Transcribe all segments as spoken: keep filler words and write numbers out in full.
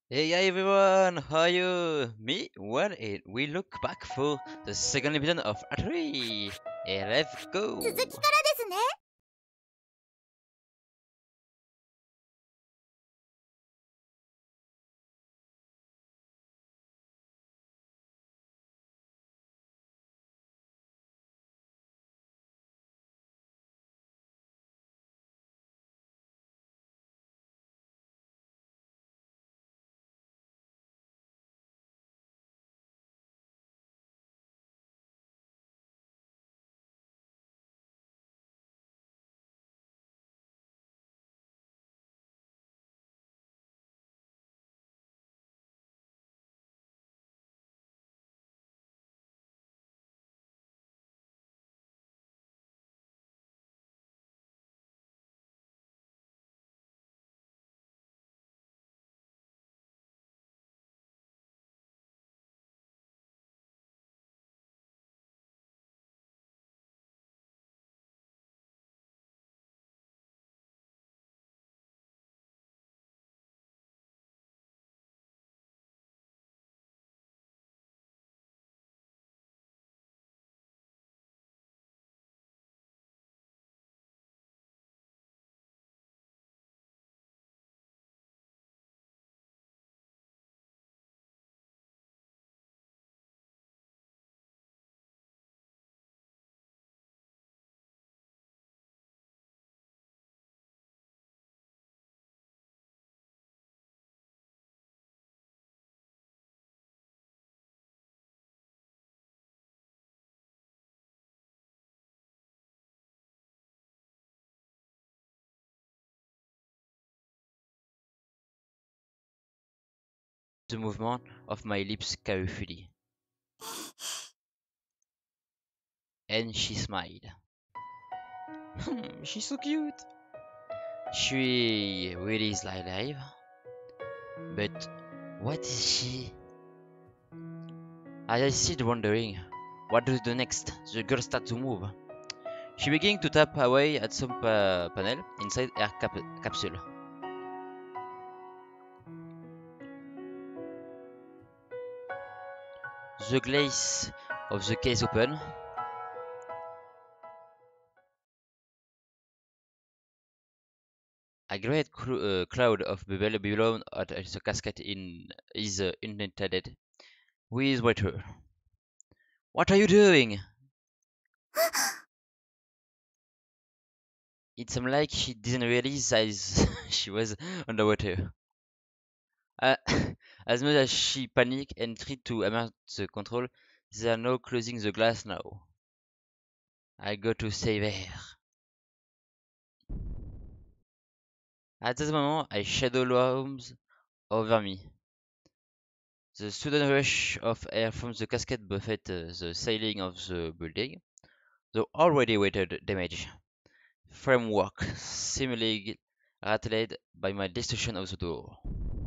Hey everyone, how are you? Me? Well, it, we look back for the second episode of Atari. Hey, let's 続き go! からですね。 The movement of my lips carefully. And she smiled. She's so cute! She really is alive. But what is she? As I sit wondering, what do the next? The girl starts to move. She begins to tap away at some pa panel inside her cap capsule. The glaze of the case open. A great cl uh, cloud of bubble below at the casket in is uh, indented with water. What are you doing? It seemed like she didn't realize she was underwater. Uh, as much as she panicked and tried to emerge the control, they are now closing the glass now. I go to save her. At this moment, a shadow looms over me. The sudden rush of air from the casket buffeted uh, the ceiling of the building, the already weighted damage framework seemingly rattled by my destruction of the door.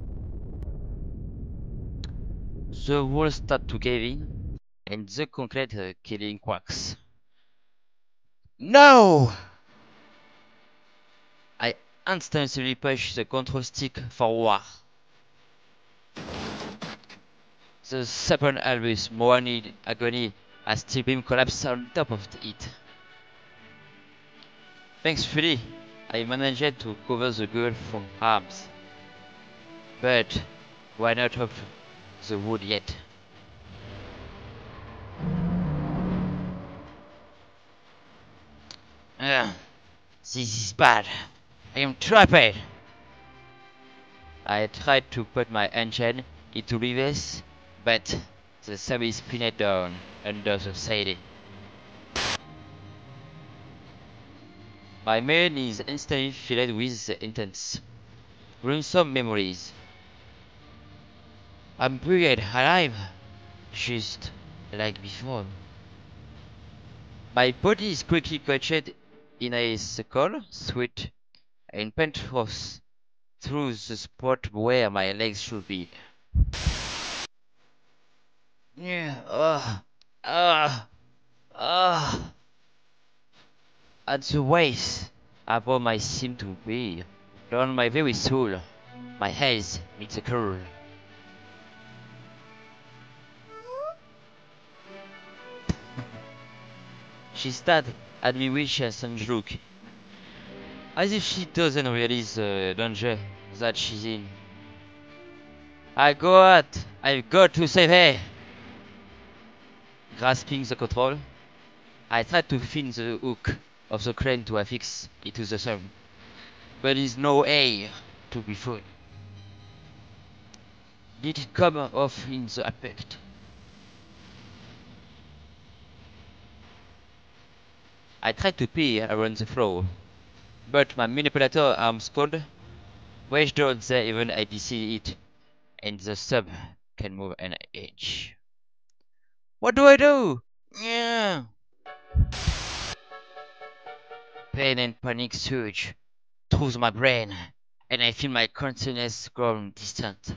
The walls start to cave in, and the concrete uh, killing quacks. No! I instantly push the control stick forward. The Saturn Albus Moani agony as steel beam collapsed on top of it. Thankfully, I managed to cover the girl from harms. But we're not off the wood yet. Ugh, this is bad. I am trapped. I tried to put my engine into reverse, but the service pinned down under the ceiling. My mind is instantly filled with intense, gruesome memories. I'm buried alive, just like before. My body is quickly crouched in a skull, sweat and pain force through the spot where my legs should be. Yeah, ah, ah, ah. At the waist, above my seem to be, down my very soul, my head meets the curl. She stared at me with a strange look, as if she doesn't realize the danger that she's in. I got, I've got to save her! Grasping the control, I tried to pin the hook of the crane to affix it to the sun, but there's no way to be found. Did it come off in the impact? I tried to peer around the floor, but my manipulator arms cold, wedged down there even I did see it, and the sub can move an inch. What do I do? Yeah. Pain and panic surge through my brain, and I feel my consciousness grow distant.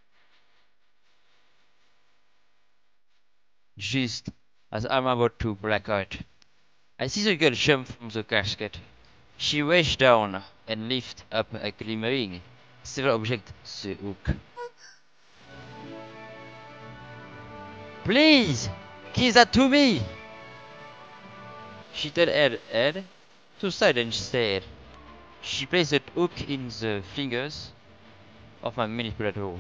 Just as I'm about to black out, I see the girl jump from the casket. She reached down and lifted up a glimmering silver object, the hook. Please! Give that to me! She turned her head to side and stared. She placed the hook in the fingers of my manipulator.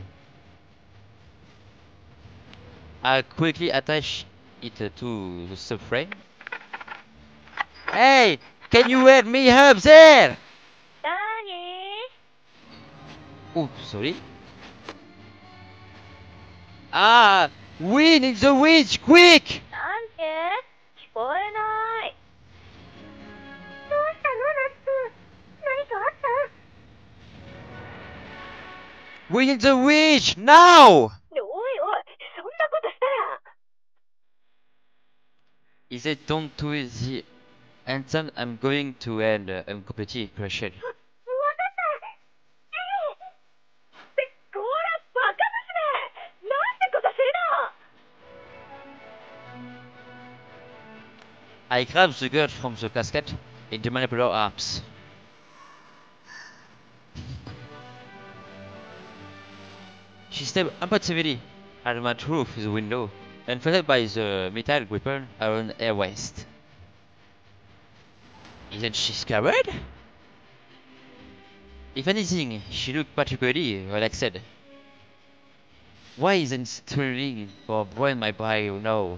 I quickly attached it to the subframe. Hey! Can you help me up there? Oh, sorry. Ah! Win in the witch! Quick! なんて聞こえない。どうしたの、ナツくん。何かあった？ Win in the witch! Now! おいおい、そんなことしたら。 He said don't do it, and then I'm going to end uh, I'm completely crushed. わかった。ええ。ってこら、バカ娘。なんてことするの。 I grabbed the girl from the casket in the manipulator arms. She stepped impulsively at my through the window and fell by the metal weapon around her waist. Isn't she scared? If anything, she looked particularly relaxed. Why isn't stirring for brain my body now?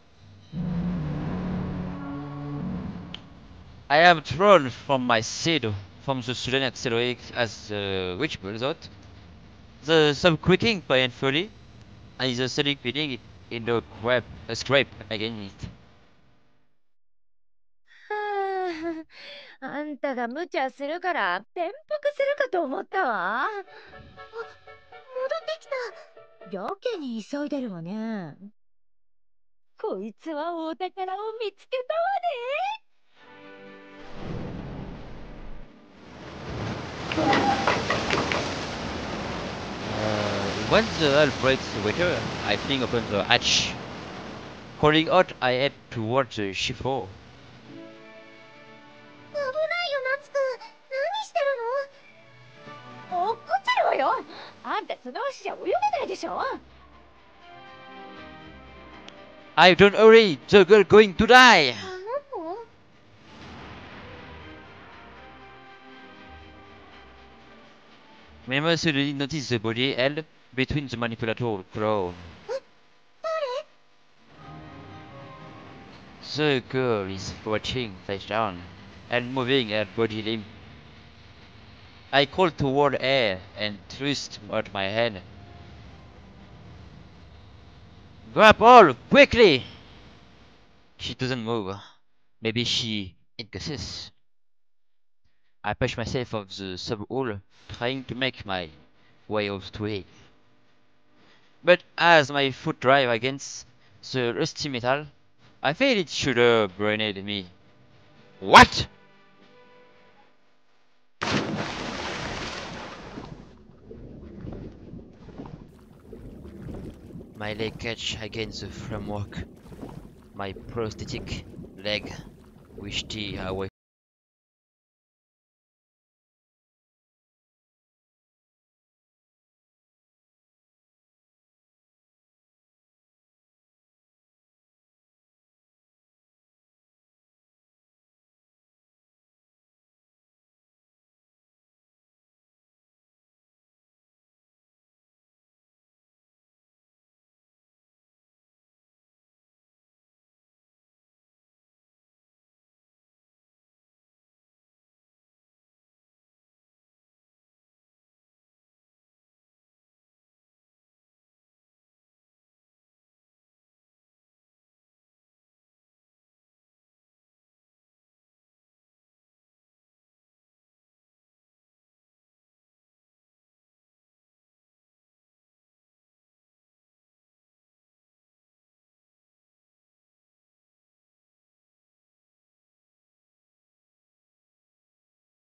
I am thrown from my seat from the sudden acceleration as the witch burns out. The sub quaking painfully, and the steady feeling in the grab, a scrape against it. はあ、あんたが無茶するから転覆するかと思ったわ。あ、戻ってきた。やけに急いでるわね。こいつはお宝を見つけたわね。 Uh, once the hull breaks the water, I fling open the hatch. Calling out, I head towards the ship floor. 危ないよ、ナツくん。何してるの？落っこっちゃうわよ。あんた素通しじゃ泳げないでしょ。 I don't hurry, the girl going to die. あの子？ Member suddenly noticed the body held between the manipulator crown. 誰？ The girl is crouching face down and moving her body limb. I called toward her and thrust out my hand. Grab all, quickly! She doesn't move. Maybe she incuses. I push myself off the sub-hull, trying to make my way up to it. But as my foot drive against the rusty metal, I feel it should have burned me. What? My leg catch against the framework. My prosthetic leg wished away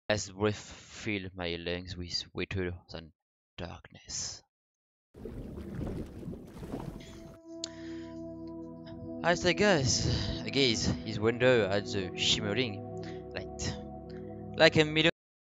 As breath filled my lungs with wetter than darkness. As I gaze, I gaze his window at the shimmering light, like a million.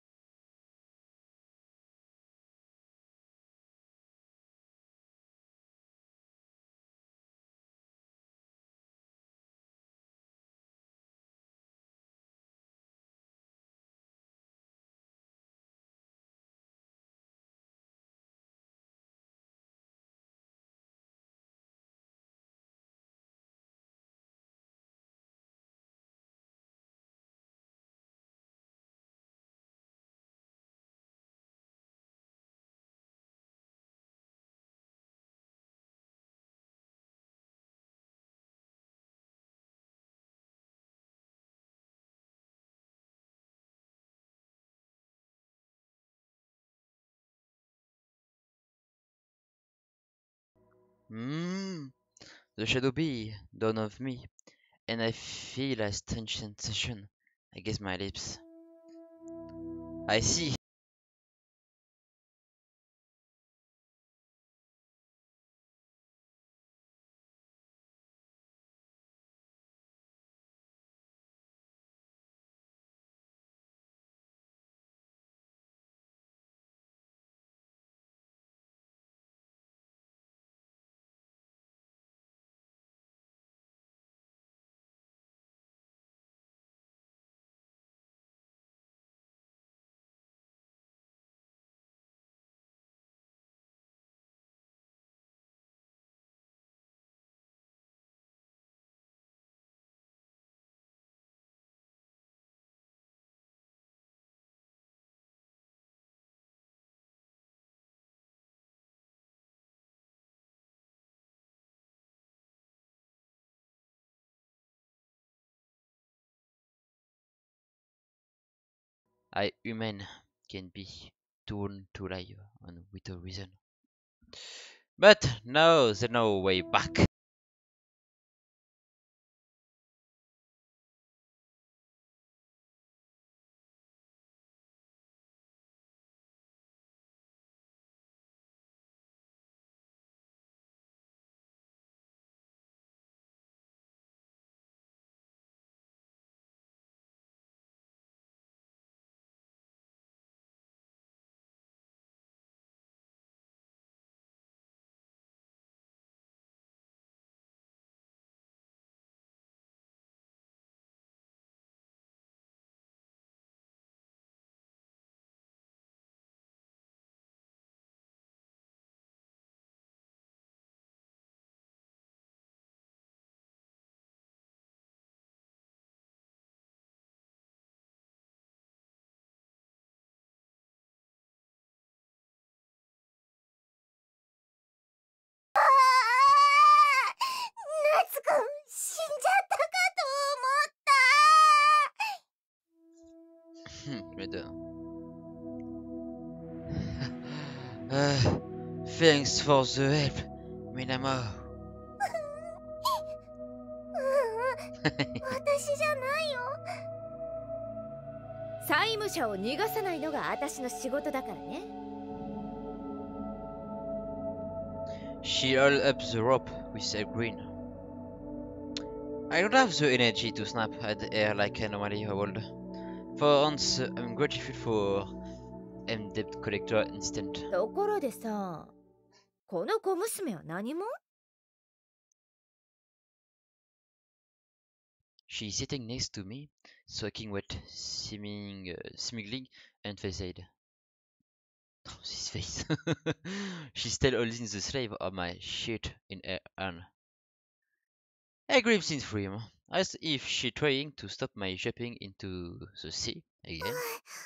Mmm, the shadow be down of me, and I feel a strange sensation against my lips. I see. I human can be torn to life and without reason. But now there's no way back. Brother. Uh, thanks for the help, Minamo. 私じゃないよ。債務者を逃がさないのが私の仕事だからね。 She held up the rope with a grin. I don't have the energy to snap at the air like I normally would. For once, I'm grateful for M debt collector instant. ところでさ、この小娘は何も？ She's sitting next to me, soaking wet, seeming, uh, smiling, and faced. Oh, his face. She's still holding the slave of my shirt in her hand. I gripped in freedom, as if she trying to stop my jumping into the sea again.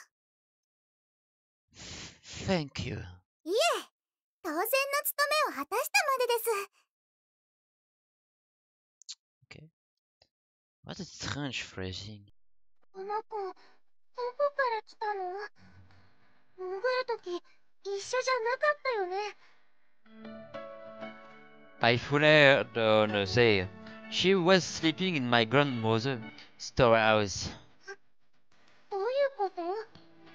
Thank you. いえ、当然の務めを果たしたまでです。 Okay. What a strange phrasing. この子、どこから来たの？潜るとき、一緒じゃなかったよね。 I found her on there. She was sleeping in my grandmother's storehouse. どういうこと？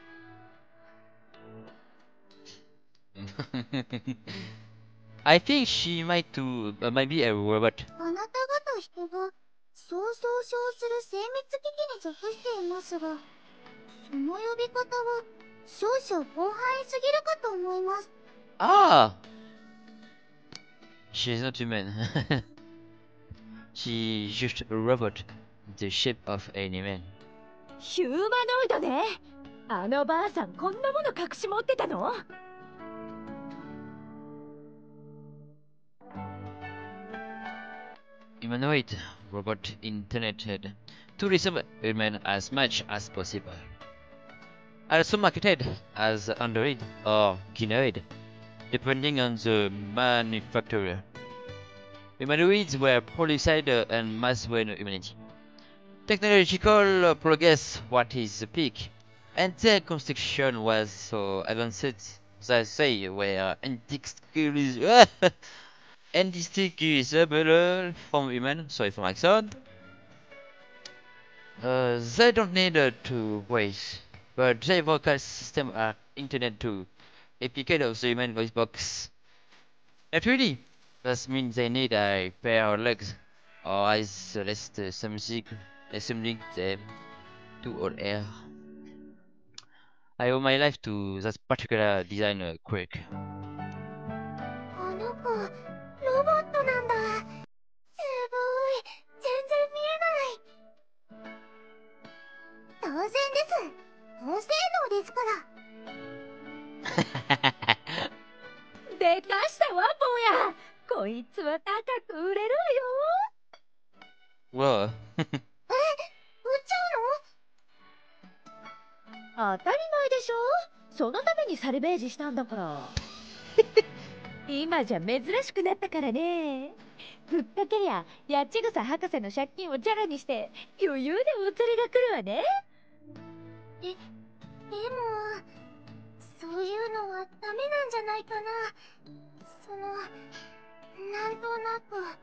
I think she might to uh, might be a robot. あなた方人がそうそう称する精密機器に属していますが、その呼び方は少々広範囲すぎるかと思います。 Ah, she's not human. She's just a robot, the shape of an human. ヒューマノイドね。あのばあさんこんなもの隠し持ってたの？ Humanoid robot intended to resemble human as much as possible. Also marketed as android or gynoid, depending on the manufacturer. Humanoids were polycide and mass when humanity. Technological progress what is the peak, and their construction was so advanced that they were indistinguishable indistinguishable from human. Sorry for my accent. Uh, they don't need uh, to breathe, but their vocal systems are intended to replicate of the human voice box. Not really. That means they need a pair of legs, or at least uh, something assembling them to all air. I owe my life to that particular design uh, quirk. あの子、ロボットなんだ。すごい。全然見えない。当然です。高性能ですから。でかしたわ、坊や。こいつは高く売れるわよ。 Whoa. え、売っちゃうの？当たり前でしょ。そのためにサルベージしたんだから。今じゃ珍しくなったからね。ぶっかけりゃヤチグサ博士の借金をチャラにして余裕でお釣りが来るわね。で、でもそういうのはダメなんじゃないかな。そのなんとなく。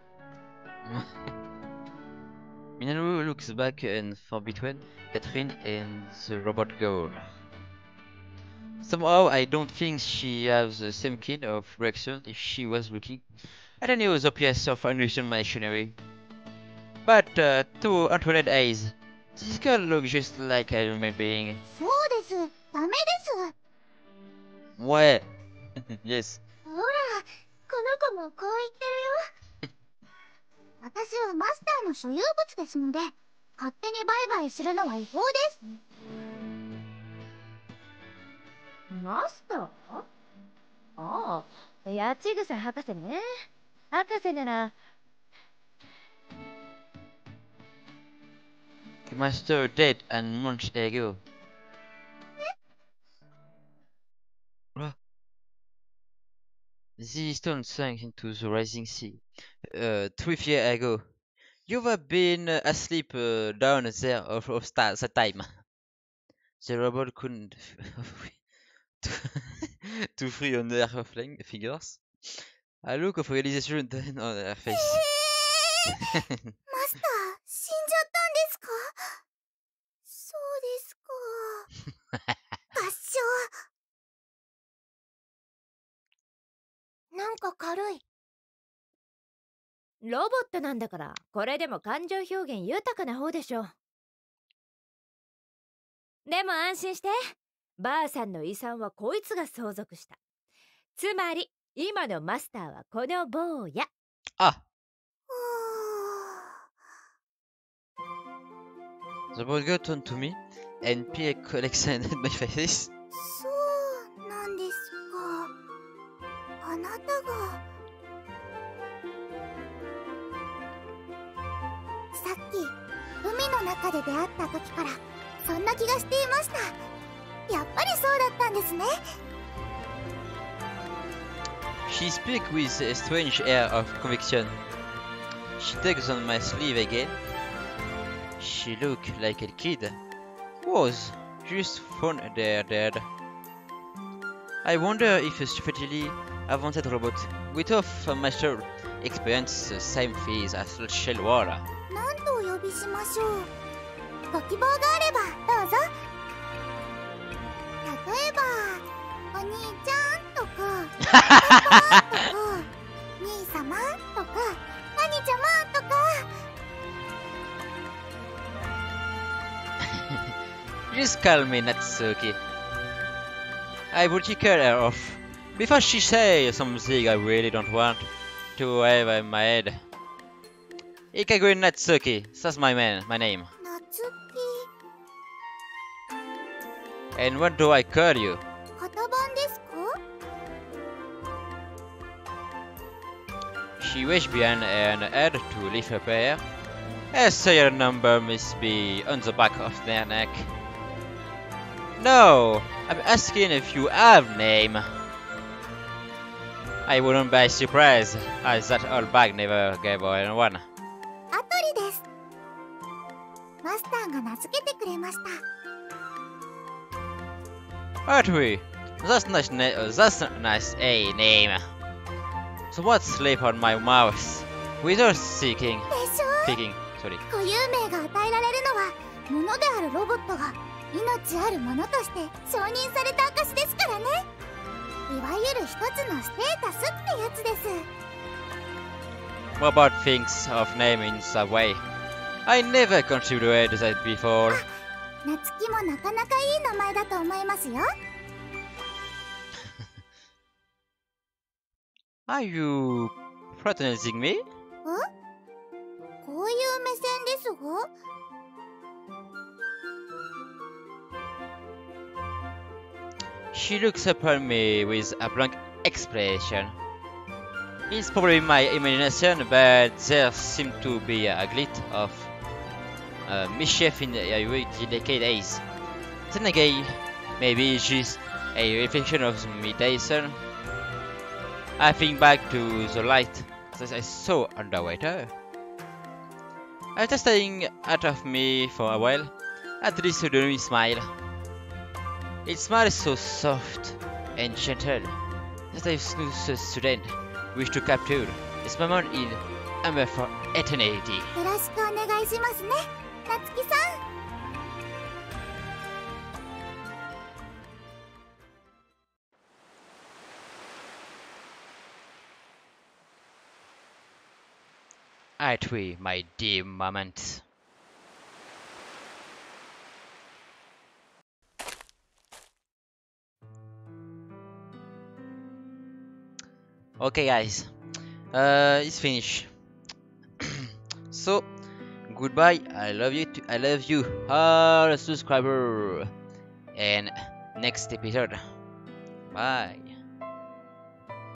Minoru looks back and for between Catherine and the robot girl. Somehow I don't think she has the same kind of reaction if she was looking at any other piece of unusual machinery. But uh, to Antoinette eyes, this girl looks just like a human being. そうです。ダメです。 Ouais. Yes. ほら、この子もこう言ってるよ。私はマスターの所有物ですので、勝手に売買するのは違法です。マスター？ああ、ヤチグサ博士ね。博士なら。 Master dead and months ago. What? The stone sank into the rising sea. Uh, three years ago. You have been uh, asleep uh, down there of, of sta- that time. The robot couldn't to, to free on their flying figures. A look of realization then on her face. マスター、死んじゃったんですか？そうですか。合唱。なんか軽い。ロボットなんだから、これでも感情表現豊かな方でしょ。でも安心して。ばあさんの遺産はこいつが相続した。つまり、今のマスターはこの坊や。 Ah! The boy girl turned to me and Pierre collected my face. そうなんですか。あなたが。さっき海の中で出会った時からそんな気がしていました。やっぱりそうだったんですね。 She speaks with a strange air of conviction. She tugs on my sleeve again. She looked like a kid. Was just found there dead. I wonder if a stupidly advanced robot without a master experienced the same phase as Shell Water. 何とお呼びしましょう。ご希望があればどうぞ。例えばお兄ちゃんとか Just call me Natsuki. I would kick her off before she says something I really don't want to have in my head. Ikaguri Natsuki, that's my man, my name. And what do I call you? She wished behind an head to lift up hair. A serial number must be on the back of their neck. No, I'm asking if you have name. I wouldn't be surprised, as that old bag never gave her one. Atri, that's nice. That's a nice a name. So what sleep on my mouse? Without seeking, speaking, sorry. 固有名が与えられるのは物であるロボットが命あるものとして承認された証ですからね。いわゆる一つのステータスってやつです。 What about things of name in some way? I never considered that before. 夏希もなかなかいい名前だと思いますよ。 Are you fraternizing me? え？こういう目線ですが。 She looks upon me with a blank expression. It's probably my imagination, but there seems to be a glint of uh, mischief in her delicate eyes. Then again, maybe she's a reflection of meditation. I think back to the light that I saw underwater. After staring out of me for a while, Adri suddenly smiled. Its smile is so soft and gentle that I snooze a student wish to capture this moment in Amber for eternity. よろしくお願いしますね、夏希さん。 Atri, my dear moment. Okay guys, uh, it's finished. So, goodbye. I love you. Too. I love you, all subscriber. And next episode. Bye.